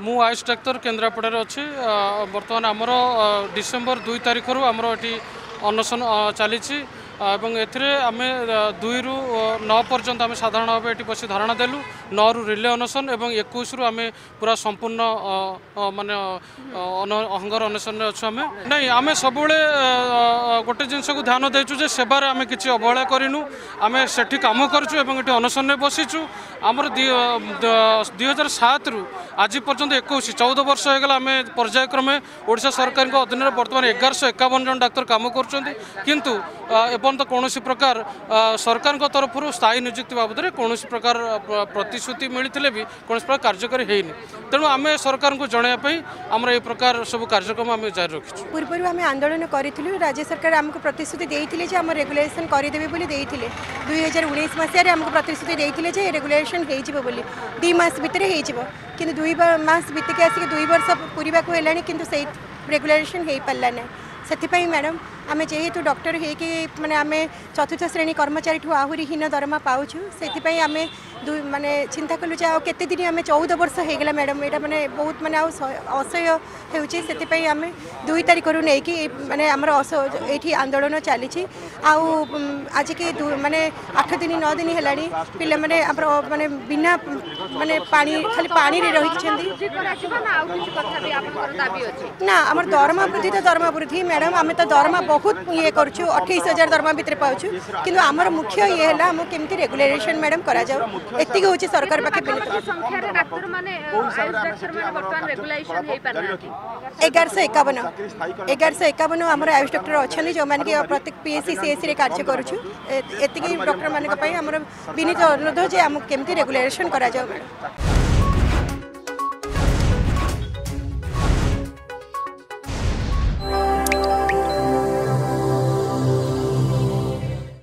मु आयुष डाक्तर केन्द्रापड़े अच्छी बर्तमान आमर डिसेम्बर 2 तारिख रु आमर ये अनशन चली आम 2 रु 9 पर्यंत आम साधारण भाव ये बस धारणा देलु 9 रु रिले अनशन और 21 रु आम पूरा संपूर्ण माने अहंगर अनशन अच्छु आम नहीं आम सब गोटे जिनस को ध्यान देचु जे सेवार आम किसी अवहेला करूँ आम से कम करूँ ये अनशन में बसीचु आमर 2007 रु आज पर्यंत 14 वर्ष होगा आम पर्यायक्रमे ओडिशा सरकार अधीन बर्तमान 1151 जन डाक्तर काम करूँ एवं तो कौन प्रकार सरकार तरफ स्थायी नियुक्ति बाबद में कौन प्रकार प्रतिश्रुति मिलते भी कौन प्रकार कार्यकारी होनी तेणु आम सरकार को जनवाई आम ये प्रकार सब कार्यक्रम आम जारी रखी पूर्व आम आंदोलन करूँ राज्य सरकार आमको प्रतिश्रुति देते आम रेगुलेशन करदेवे 2019 मसीह आमको प्रतिश्रुति देते रेगुलेशन हो 2 मास भितर कि 2 मास बीतिक आसिक 2 वर्ष पूरा है कि रेगुलेशन हो पारा ना से मैडम आम जेहेतु डॉक्टर होकि माने आम चतुर्थ श्रेणी कर्मचारी ठू आहरी हीन दरमा पाऊँ से आम माने चिंता कलु जे केते दिन आम 14 वर्ष होगला मैडम यहाँ माने बहुत माने असह्य होती आम 2 तारिख रु नहीं कि माने आमर ये आंदोलन चली आज के माने 8 दिन 9 दिन है पिला माने माने बिना माने पानी खाली पानी रे रही ना आमर दरमा वृद्धि तो दरमा वृद्धि मैडम आम तो दरमा बहुत ये करूँ 28,000 दरमा भितर पाऊँ कि आमर मुख्य ये है आम केमती रेगुलेशन मैडम करा जाऊ एतिक हूँ सरकार पाखे 1151 आमर आयुष डॉक्टर अच्छा जो मैंने प्रत्येक पीएससी सीएससी कार्य करुँ एतिक डॉक्टर मान विनीत अनुरोध जे आम केमती रेगुलेशन करा जाऊ।